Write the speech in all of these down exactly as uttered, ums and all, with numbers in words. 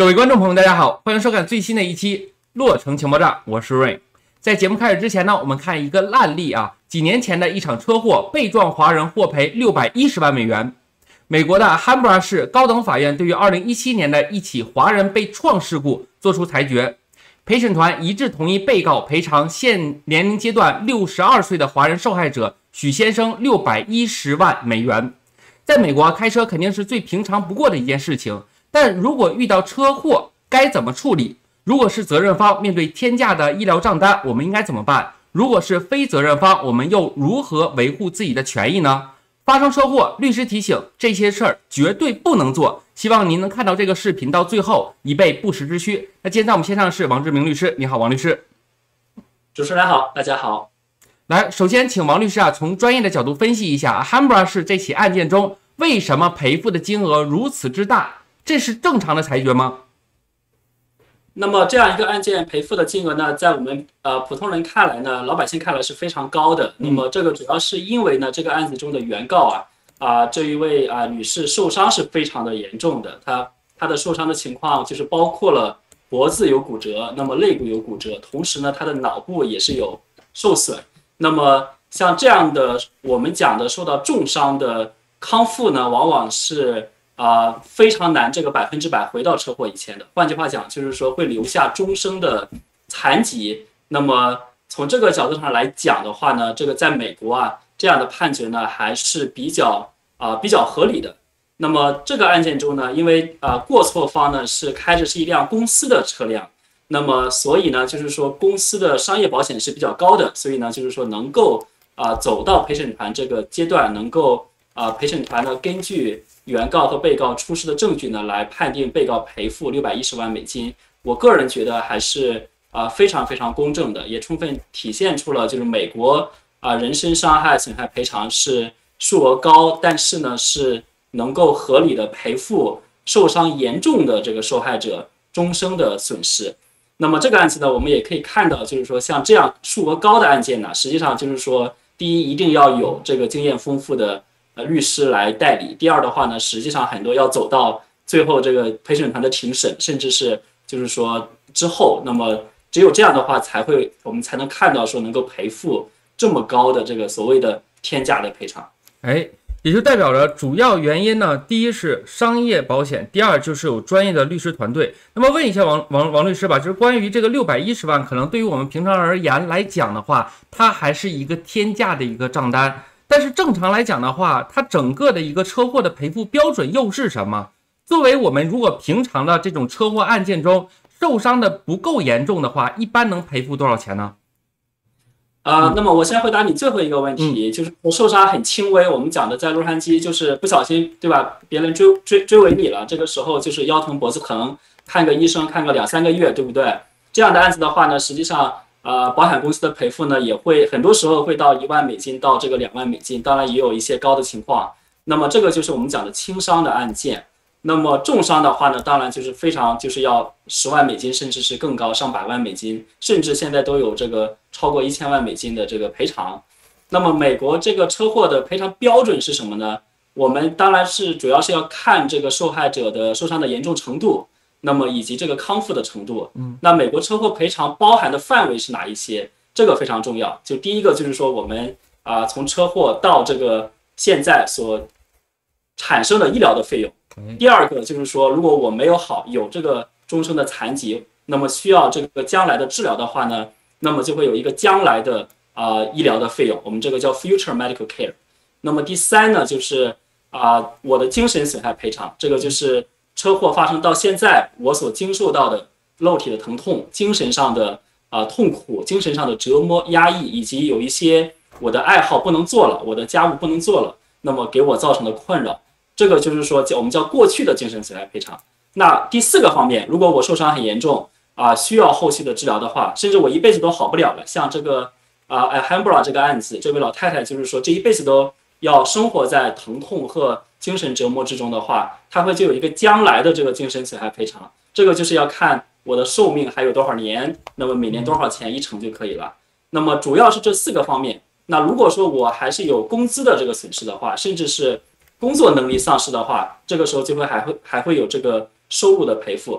各位观众朋友，大家好，欢迎收看最新的一期《洛城情报站》，我是 Rain。在节目开始之前呢，我们看一个烂例啊，几年前的一场车祸，被撞华人获赔六百一十万美元。美国的汉布拉市高等法院对于二零一七年的一起华人被撞事故作出裁决，陪审团一致同意被告赔偿现年龄阶段六十二岁的华人受害者许先生六百一十万美元。在美国，开车肯定是最平常不过的一件事情。但如果遇到车祸该怎么处理？如果是责任方面对天价的医疗账单，我们应该怎么办？如果是非责任方，我们又如何维护自己的权益呢？发生车祸，律师提醒这些事儿绝对不能做，希望您能看到这个视频到最后，以备不时之需。那今天在我们线上是王志明律师，你好，王律师。 主持人好，大家好。 来，首先请王律师啊，从专业的角度分析一下汉布拉市这起案件中为什么赔付的金额如此之大？这是正常的裁决吗？ 那么这样一个案件赔付的金额呢，在我们呃普通人看来呢，老百姓看来是非常高的。那么这个主要是因为呢，这个案子中的原告啊啊、呃、这一位啊、呃、女士受伤是非常的严重的，她她的受伤的情况就是包括了脖子有骨折，那么肋骨有骨折，同时呢她的脑部也是有受损。那么像这样的我们讲的受到重伤的康复呢，往往是啊、呃，非常难，这个百分之百回到车祸以前的。换句话讲，就是说会留下终生的残疾。那么从这个角度上来讲的话呢，这个在美国啊，这样的判决呢还是比较啊、呃、比较合理的。那么这个案件中呢，因为啊、呃、过错方呢是开着是一辆公司的车辆，那么所以呢就是说公司的商业保险是比较高的，所以呢就是说能够啊、呃、走到陪审团这个阶段，能够啊、呃陪审团呢根据原告和被告出示的证据呢，来判定被告赔付六百一十万美金。我个人觉得还是啊、呃、非常非常公正的，也充分体现出了就是美国啊、呃、人身伤害损害赔偿是数额高，但是呢是能够合理的赔付受伤严重的这个受害者终生的损失。那么这个案子呢，我们也可以看到，就是说像这样数额高的案件呢，实际上就是说，第一一定要有这个经验丰富的呃，律师来代理。第二的话呢，实际上很多要走到最后这个陪审团的庭审，甚至是就是说之后，那么只有这样的话，才会我们才能看到说能够赔付这么高的这个所谓的天价的赔偿。 哎，也就代表着主要原因呢，第一是商业保险，第二就是有专业的律师团队。那么问一下王王王律师吧，就是关于这个六百一十万，可能对于我们平常而言来讲的话，它还是一个天价的一个账单。但是正常来讲的话，它整个的一个车祸的赔付标准又是什么？作为我们如果平常的这种车祸案件中受伤的不够严重的话，一般能赔付多少钱呢？ 啊、呃，那么我先回答你最后一个问题，嗯、就是受伤很轻微，我们讲的在洛杉矶就是不小心对吧，别人追追追尾你了，这个时候就是腰疼脖子疼，看个医生看个两三个月，对不对？这样的案子的话呢，实际上。呃，保险公司的赔付呢，也会很多时候会到一万美金到这个两万美金，当然也有一些高的情况。那么这个就是我们讲的轻伤的案件。那么重伤的话呢，当然就是非常就是要十万美金，甚至是更高，上百万美金，甚至现在都有这个超过一千万美金的这个赔偿。那么美国这个车祸的赔偿标准是什么呢？我们当然是主要是要看这个受害者的受伤的严重程度。那么以及这个康复的程度，嗯，那美国车祸赔偿包含的范围是哪一些？这个非常重要。就第一个就是说，我们啊、呃、从车祸到这个现在所产生的医疗的费用。第二个就是说，如果我没有好有这个终生的残疾，那么需要这个将来的治疗的话呢，那么就会有一个将来的啊、呃、医疗的费用，我们这个叫 future medical care。那么第三呢，就是啊、呃、我的精神损害赔偿，这个就是。车祸发生到现在，我所经受到的肉体的疼痛、精神上的啊、呃、痛苦、精神上的折磨、压抑，以及有一些我的爱好不能做了，我的家务不能做了，那么给我造成的困扰，这个就是说叫我们叫过去的精神损害赔偿。那第四个方面，如果我受伤很严重啊、呃，需要后续的治疗的话，甚至我一辈子都好不了了，像这个啊呃 Alhambra 这个案子，这位老太太就是说这一辈子都要生活在疼痛和精神折磨之中的话，它会就有一个将来的这个精神损害赔偿，这个就是要看我的寿命还有多少年，那么每年多少钱一成就可以了。那么主要是这四个方面。那如果说我还是有工资的这个损失的话，甚至是工作能力丧失的话，这个时候就会还会还会有这个收入的赔付。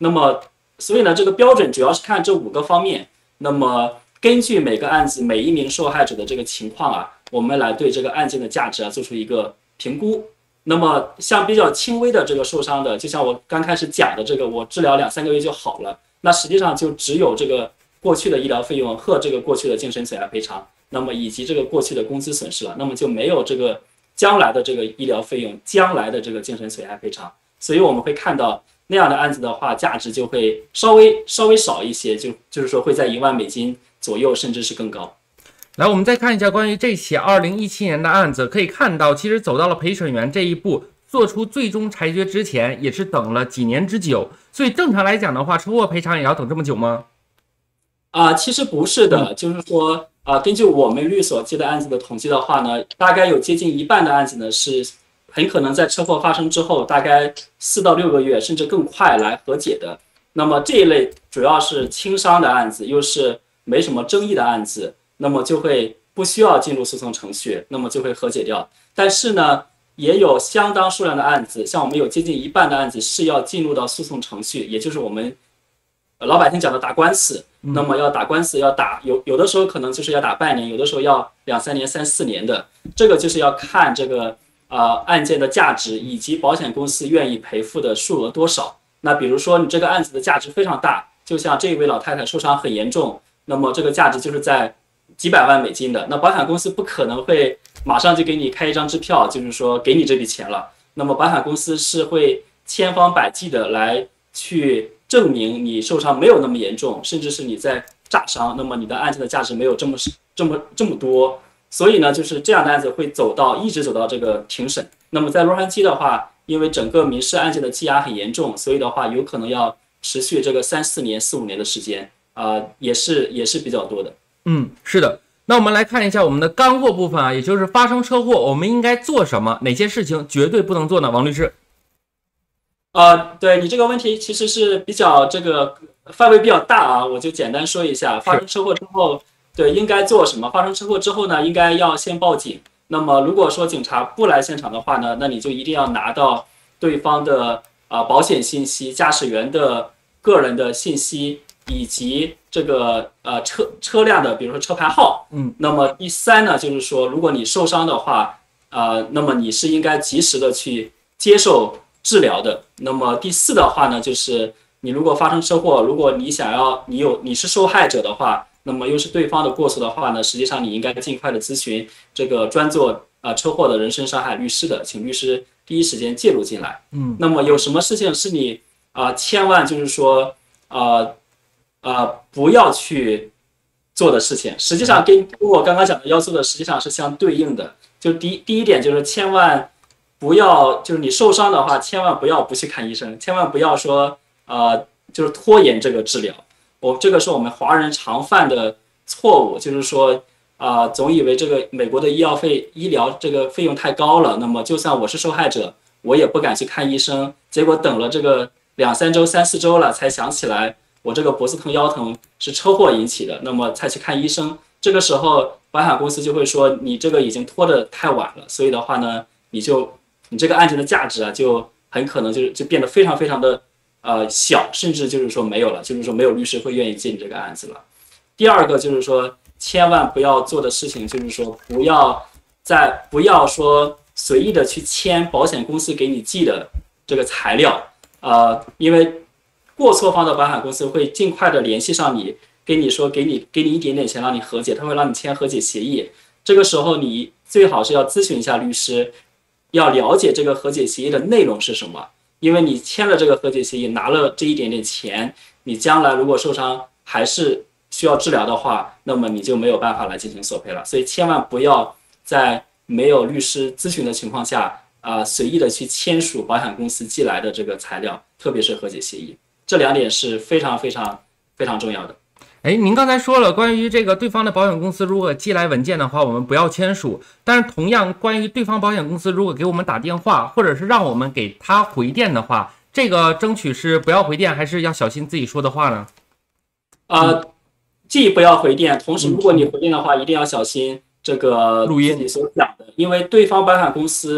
那么所以呢，这个标准主要是看这五个方面。那么根据每个案子每一名受害者的这个情况啊，我们来对这个案件的价值啊做出一个评估。那么像比较轻微的这个受伤的，就像我刚开始讲的这个，我治疗两三个月就好了，那实际上就只有这个过去的医疗费用和这个过去的精神损害赔偿，那么以及这个过去的工资损失了，那么就没有这个将来的这个医疗费用，将来的这个精神损害赔偿。所以我们会看到那样的案子的话，价值就会稍微稍微少一些，就就是说会在一万美金左右，甚至是更高。 来，我们再看一下关于这起二零一七年的案子，可以看到，其实走到了陪审员这一步，做出最终裁决之前，也是等了几年之久。所以正常来讲的话，车祸赔偿也要等这么久吗？ 啊、呃，其实不是的，就是说啊、呃，根据我们律所接的案子的统计的话呢，大概有接近一半的案子呢是很可能在车祸发生之后，大概四到六个月甚至更快来和解的。那么这一类主要是轻伤的案子，又是没什么争议的案子。那么就会不需要进入诉讼程序，那么就会和解掉。但是呢，也有相当数量的案子，像我们有接近一半的案子是要进入到诉讼程序，也就是我们老百姓讲的打官司。那么要打官司，要打有有的时候可能就是要打半年，有的时候要两三年、三四年的。这个就是要看这个呃案件的价值以及保险公司愿意赔付的数额多少。那比如说你这个案子的价值非常大，就像这位老太太受伤很严重，那么这个价值就是在几百万美金的，那保险公司不可能会马上就给你开一张支票，就是说给你这笔钱了。那么保险公司是会千方百计的来去证明你受伤没有那么严重，甚至是你在炸伤，那么你的案件的价值没有这么这么这么多。所以呢，就是这样的案子会走到一直走到这个庭审。那么在洛杉矶的话，因为整个民事案件的积压很严重，所以的话有可能要持续这个三四年、四五年的时间啊、呃，也是也是比较多的。 嗯，是的。那我们来看一下我们的干货部分啊，也就是发生车祸我们应该做什么，哪些事情绝对不能做呢？王律师。 呃，对你这个问题其实是比较这个范围比较大啊，我就简单说一下，发生车祸之后，对应该做什么？发生车祸之后呢，应该要先报警。那么如果说警察不来现场的话呢，那你就一定要拿到对方的啊、呃、保险信息、驾驶员的个人的信息。以及这个呃车车辆的，比如说车牌号， 嗯， 那么第三呢，就是说，如果你受伤的话，呃，那么你是应该及时的去接受治疗的。那么第四的话呢，就是你如果发生车祸，如果你想要你有你是受害者的话，那么又是对方的过错的话呢，实际上你应该尽快的咨询这个专做呃车祸的人身伤害律师的，请律师第一时间介入进来。 嗯， 那么有什么事情是你啊、呃、千万就是说呃。呃，不要去做的事情，实际上跟我刚刚讲的要素的实际上是相对应的。就第第一点就是千万不要，就是你受伤的话，千万不要不去看医生，千万不要说呃，就是拖延这个治疗。我这个是我们华人常犯的错误，就是说啊、呃，总以为这个美国的医药费、医疗这个费用太高了，那么就算我是受害者，我也不敢去看医生，结果等了这个两三周、三四周了，才想起来。我这个脖子疼腰疼是车祸引起的，那么才去看医生。这个时候，保险公司就会说你这个已经拖得太晚了，所以的话呢，你就你这个案件的价值啊，就很可能就就变得非常非常的呃小，甚至就是说没有了，就是说没有律师会愿意接你这个案子了。第二个就是说，千万不要做的事情就是说，不要在不要说随意的去签保险公司给你寄的这个材料，呃，因为。过错方的保险公司会尽快的联系上你，跟你说给你给你一点点钱让你和解，他会让你签和解协议。这个时候你最好是要咨询一下律师，要了解这个和解协议的内容是什么。因为你签了这个和解协议，拿了这一点点钱，你将来如果受伤还是需要治疗的话，那么你就没有办法来进行索赔了。所以千万不要在没有律师咨询的情况下，啊、呃，随意的去签署保险公司寄来的这个材料，特别是和解协议。这两点是非常非常非常重要的。 哎，您刚才说了关于这个对方的保险公司如果寄来文件的话，我们不要签署。但是同样，关于对方保险公司如果给我们打电话，或者是让我们给他回电的话，这个争取是不要回电，还是要小心自己说的话呢？ 呃，既不要回电，同时如果你回电的话，一定要小心这个录音自己所讲的，因为对方保险公司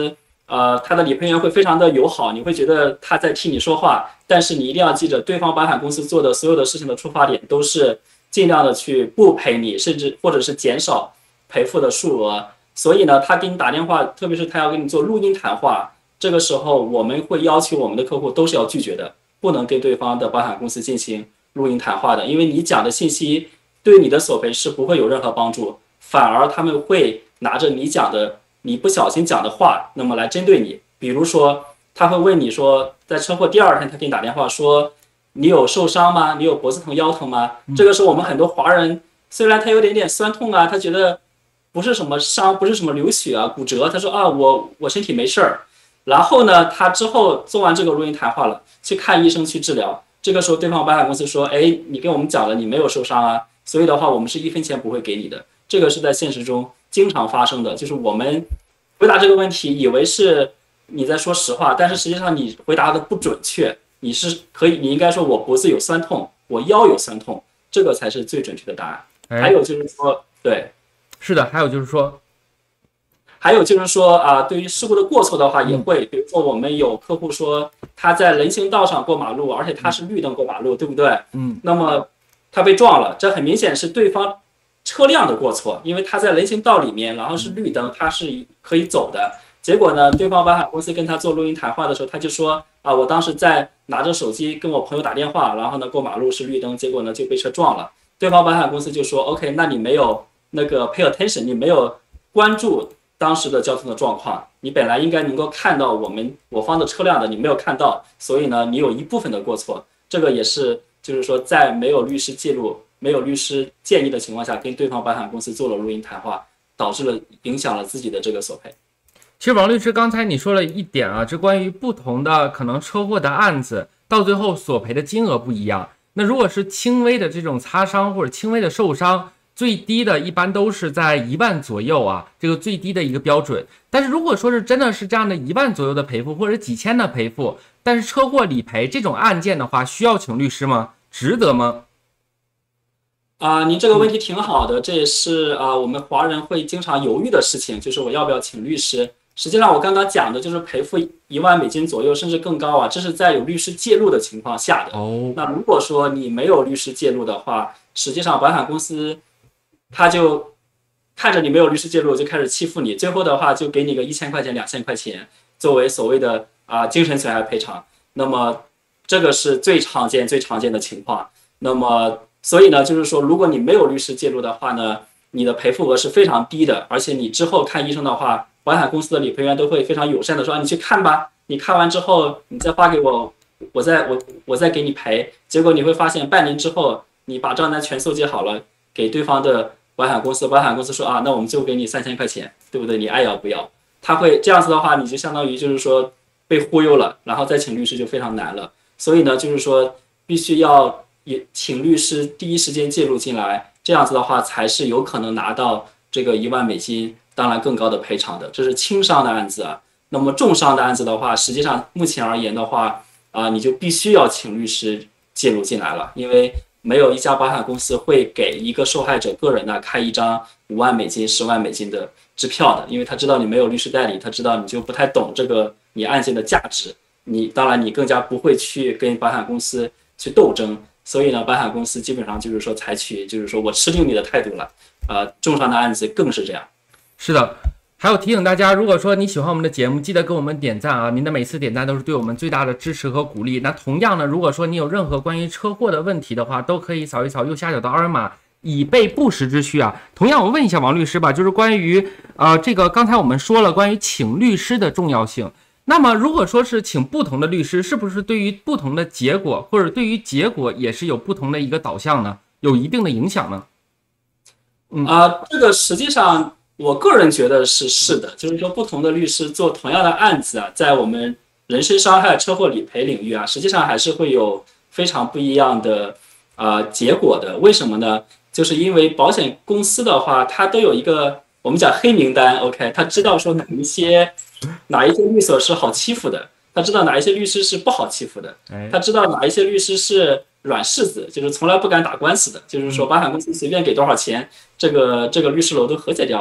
呃，他的理赔员会非常的友好，你会觉得他在替你说话，但是你一定要记着，对方保险公司做的所有的事情的出发点都是尽量的去不赔你，甚至或者是减少赔付的数额。所以呢，他给你打电话，特别是他要跟你做录音谈话，这个时候我们会要求我们的客户都是要拒绝的，不能跟对方的保险公司进行录音谈话的，因为你讲的信息对你的索赔是不会有任何帮助，反而他们会拿着你讲的你不小心讲的话，那么来针对你。比如说，他会问你说，在车祸第二天，他给你打电话说，你有受伤吗？你有脖子疼、腰疼吗？这个时候我们很多华人，虽然他有点点酸痛啊，他觉得不是什么伤，不是什么流血啊、骨折，他说啊，我我身体没事儿。然后呢，他之后做完这个录音谈话了，去看医生去治疗。这个时候，对方保险公司说，哎，你跟我们讲了你没有受伤啊，所以的话，我们是一分钱不会给你的。这个是在现实中经常发生的，就是我们回答这个问题，以为是你在说实话，但是实际上你回答的不准确。你是可以，你应该说我脖子有酸痛，我腰有酸痛，这个才是最准确的答案。还有就是说，对， 是的，还有就是说。 还有就是说啊、呃，对于事故的过错的话，也会，比如说我们有客户说他在人行道上过马路，而且他是绿灯过马路，对不对？ 嗯。 那么他被撞了，这很明显是对方车辆的过错，因为他在人行道里面，然后是绿灯，他是可以走的。结果呢，对方保险公司跟他做录音谈话的时候，他就说啊，我当时在拿着手机跟我朋友打电话，然后呢过马路是绿灯，结果呢就被车撞了。对方保险公司就说 ，OK， 那你没有那个 pay attention， 你没有关注当时的交通的状况，你本来应该能够看到我们我方的车辆的，你没有看到，所以呢，你有一部分的过错。这个也是，就是说，在没有律师记录、没有律师建议的情况下，跟对方保险公司做了录音谈话，导致了影响了自己的这个索赔。 其实王律师刚才你说了一点啊，这关于不同的可能车祸的案子，到最后索赔的金额不一样。那如果是轻微的这种擦伤或者轻微的受伤，最低的一般都是在一万左右啊，这个最低的一个标准。但是如果说是真的是这样的一万左右的赔付，或者几千的赔付，但是车祸理赔这种案件的话，需要请律师吗？值得吗？ 啊、呃，您这个问题挺好的，这也是啊、呃、我们华人会经常犹豫的事情，就是我要不要请律师。实际上我刚刚讲的就是赔付一万美金左右，甚至更高啊，这是在有律师介入的情况下的。 哦， 那如果说你没有律师介入的话，实际上保险公司他就看着你没有律师介入，就开始欺负你，最后的话就给你个一千块钱、两千块钱作为所谓的啊、呃、精神损害赔偿。那么这个是最常见、最常见的情况。那么所以呢，就是说，如果你没有律师介入的话呢，你的赔付额是非常低的，而且你之后看医生的话，保险公司的理赔员都会非常友善的说，啊，你去看吧，你看完之后你再发给我，我再我我再给你赔。结果你会发现，半年之后你把账单全搜集好了，给对方的保险公司，保险公司说啊，那我们就给你三千块钱，对不对？你爱要不要？他会这样子的话，你就相当于就是说被忽悠了，然后再请律师就非常难了。所以呢，就是说必须要也请律师第一时间介入进来，这样子的话才是有可能拿到这个一万美金，当然更高的赔偿的。这是轻伤的案子啊。那么重伤的案子的话，实际上目前而言的话，啊、呃，你就必须要请律师介入进来了，因为没有一家保险公司会给一个受害者个人呢开一张五万美金、十万美金的支票的，因为他知道你没有律师代理，他知道你就不太懂这个你案件的价值，你当然你更加不会去跟保险公司去斗争。所以呢，保险公司基本上就是说采取就是说我吃定你的态度了，呃，重伤的案子更是这样。 是的，还有提醒大家，如果说你喜欢我们的节目，记得给我们点赞啊！您的每次点赞都是对我们最大的支持和鼓励。那同样呢，如果说你有任何关于车祸的问题的话，都可以扫一扫右下角的二维码，以备不时之需啊。同样，我问一下王律师吧，就是关于呃这个刚才我们说了关于请律师的重要性。那么如果说是请不同的律师，是不是对于不同的结果，或者对于结果也是有不同的一个导向呢？有一定的影响呢？ 嗯啊、呃，这个实际上我个人觉得是是的，就是说不同的律师做同样的案子啊，在我们人身伤害、车祸理赔领域啊，实际上还是会有非常不一样的啊、呃、结果的。为什么呢？就是因为保险公司的话，它都有一个我们讲黑名单 ，OK， 他知道说哪一些。哪一些律所是好欺负的，他知道哪一些律师是不好欺负的，他知道哪一些律师是软柿子，就是从来不敢打官司的，就是说保险公司随便给多少钱，这个这个律师楼都和解掉了。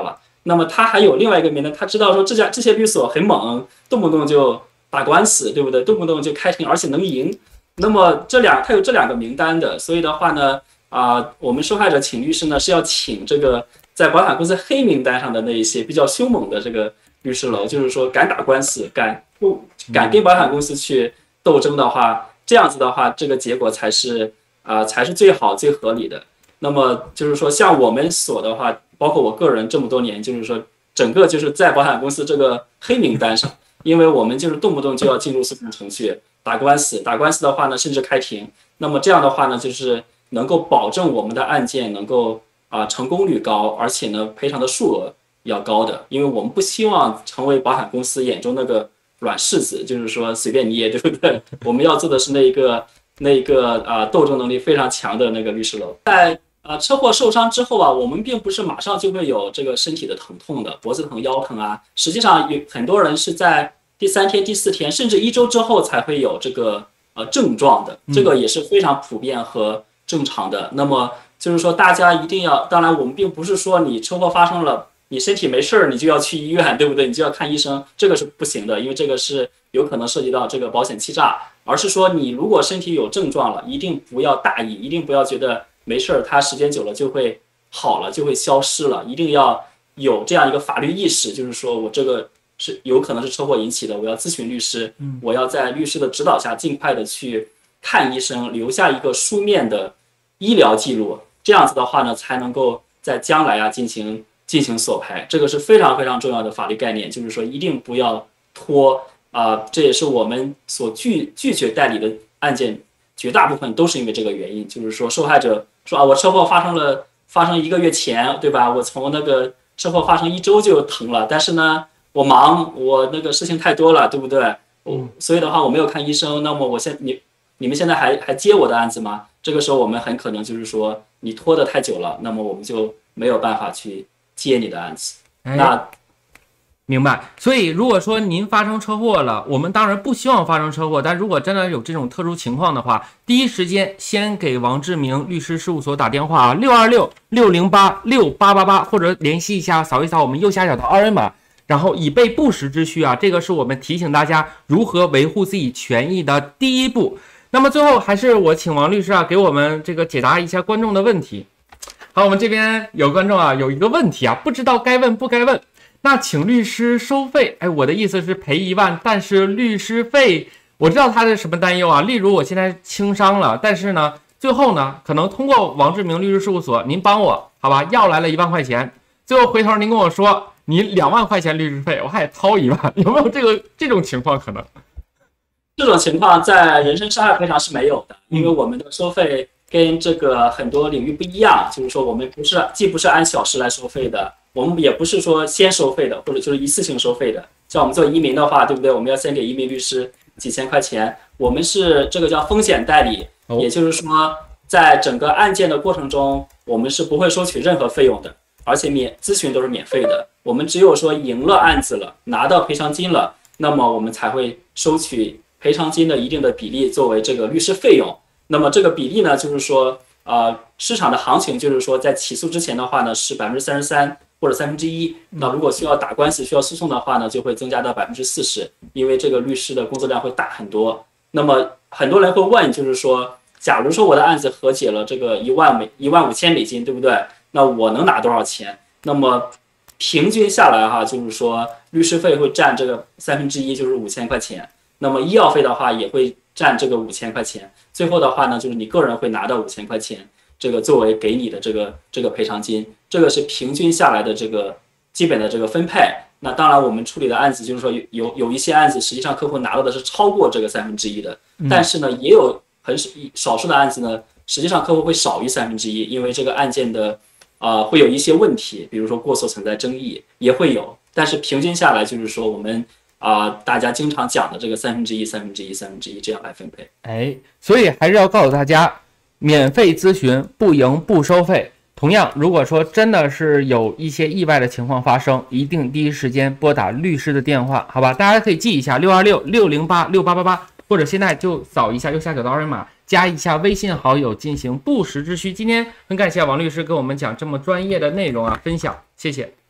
那么他还有另外一个名单，他知道说这家这些律所很猛，动不动就打官司，对不对？动不动就开庭，而且能赢。那么这两他有这两个名单的，所以的话呢，啊、呃，我们受害者请律师呢是要请这个在保险公司黑名单上的那一些比较凶猛的这个律师楼，就是说敢打官司、敢不敢跟保险公司去斗争的话，这样子的话，这个结果才是啊、呃、才是最好最合理的。那么就是说，像我们所的话，包括我个人这么多年，就是说整个就是在保险公司这个黑名单上，因为我们就是动不动就要进入诉讼程序。打官司，打官司的话呢，甚至开庭。那么这样的话呢，就是能够保证我们的案件能够啊、呃、成功率高，而且呢赔偿的数额要高的，因为我们不希望成为保险公司眼中那个软柿子，就是说随便捏，对不对？我们要做的是那一个那一个啊、呃、斗争能力非常强的那个律师楼。在呃车祸受伤之后啊，我们并不是马上就会有这个身体的疼痛的，脖子疼、腰疼啊，实际上有很多人是在第三天、第四天，甚至一周之后才会有这个呃症状的，这个也是非常普遍和正常的。那么就是说，大家一定要，当然我们并不是说你车祸发生了，你身体没事儿，你就要去医院，对不对？你就要看医生，这个是不行的，因为这个是有可能涉及到这个保险欺诈。而是说，你如果身体有症状了，一定不要大意，一定不要觉得没事儿，它时间久了就会好了，就会消失了，一定要有这样一个法律意识，就是说我这个。是有可能是车祸引起的，我要咨询律师，我要在律师的指导下尽快的去看医生，留下一个书面的医疗记录，这样子的话呢，才能够在将来啊进行进行索赔，这个是非常非常重要的法律概念，就是说一定不要拖啊、呃，这也是我们所拒拒绝代理的案件，绝大部分都是因为这个原因，就是说受害者说啊，我车祸发生了，发生一个月前，对吧？我从那个车祸发生一周就疼了，但是呢。我忙，我那个事情太多了，对不对？嗯，所以的话我没有看医生。那么我现你你们现在还还接我的案子吗？这个时候我们很可能就是说你拖得太久了，那么我们就没有办法去接你的案子。 哎、 那明白。所以如果说您发生车祸了，我们当然不希望发生车祸，但如果真的有这种特殊情况的话，第一时间先给王志明律师事务所打电话啊，六二六六零八六八八八，或者联系一下，扫一扫我们右下角的二维码。然后以备不时之需啊，这个是我们提醒大家如何维护自己权益的第一步。那么最后还是我请王律师啊，给我们这个解答一下观众的问题。好，我们这边有观众啊，有一个问题啊，不知道该问不该问。那请律师收费，哎，我的意思是赔一万，但是律师费，我知道他是什么担忧啊。例如我现在轻伤了，但是呢，最后呢，可能通过王志明律师事务所，您帮我，好吧，要来了一万块钱，最后回头您跟我说。你两万块钱律师费，我还得掏一万，有没有这个这种情况可能？ 这种情况在人身伤害赔偿是没有的，因为我们的收费跟这个很多领域不一样，就是说我们不是既不是按小时来收费的，我们也不是说先收费的，或者就是一次性收费的。像我们做移民的话，对不对？我们要先给移民律师几千块钱，我们是这个叫风险代理，也就是说，在整个案件的过程中，我们是不会收取任何费用的，而且免咨询都是免费的。我们只有说赢了案子了，拿到赔偿金了，那么我们才会收取赔偿金的一定的比例作为这个律师费用。那么这个比例呢，就是说，呃，市场的行情就是说，在起诉之前的话呢是百分之三十三或者三分之一。那如果需要打官司、需要诉讼的话呢，就会增加到百分之四十，因为这个律师的工作量会大很多。那么很多人会问，就是说，假如说我的案子和解了这个一万美一万五千美金，对不对？那我能拿多少钱？那么平均下来哈，就是说律师费会占这个三分之一，就是五千块钱。那么医药费的话也会占这个五千块钱。最后的话呢，就是你个人会拿到五千块钱，这个作为给你的这个这个赔偿金，这个是平均下来的这个基本的这个分配。那当然，我们处理的案子就是说有有一些案子，实际上客户拿到的是超过这个三分之一的，但是呢，也有很少数的案子呢，实际上客户会少于三分之一，因为这个案件的。呃，会有一些问题，比如说过错存在争议，也会有，但是平均下来就是说我们啊、呃，大家经常讲的这个三分之一、三分之一、三分之一这样来分配。 哎，所以还是要告诉大家，免费咨询不赢不收费。同样，如果说真的是有一些意外的情况发生，一定第一时间拨打律师的电话，好吧？大家可以记一下六二六六零八六八八八，或者现在就扫一下右下角的二维码。加一下微信好友进行不时之需。今天很感谢王律师跟我们讲这么专业的内容啊，分享，谢谢。